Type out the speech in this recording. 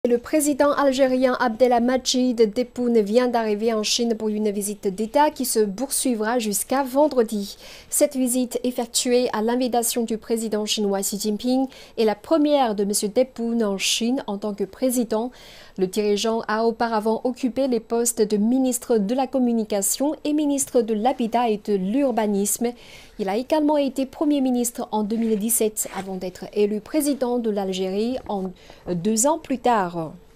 Le président algérien Abdelmadjid Tebboune vient d'arriver en Chine pour une visite d'État qui se poursuivra jusqu'à vendredi. Cette visite, effectuée à l'invitation du président chinois Xi Jinping, est la première de M. Tebboune en Chine en tant que président. Le dirigeant a auparavant occupé les postes de ministre de la Communication et ministre de l'Habitat et de l'Urbanisme. Il a également été Premier ministre en 2017 avant d'être élu président de l'Algérie 2 ans plus tard.